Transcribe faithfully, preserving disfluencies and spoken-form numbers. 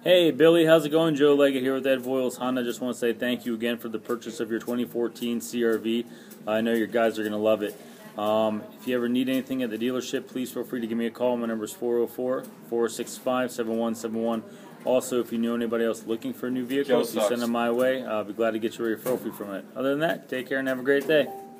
Hey Billy, how's it going? Joe Leggett here with Ed Voiles Honda. Just want to say thank you again for the purchase of your twenty fourteen C R V. I know your guys are going to love it. Um, if you ever need anything at the dealership, please feel free to give me a call. My number is four oh four, four six five, seven one seven one. Also, if you know anybody else looking for a new vehicle, Joe if you sucks. send them my way, I'll be glad to get you a referral fee from it. Other than that, take care and have a great day.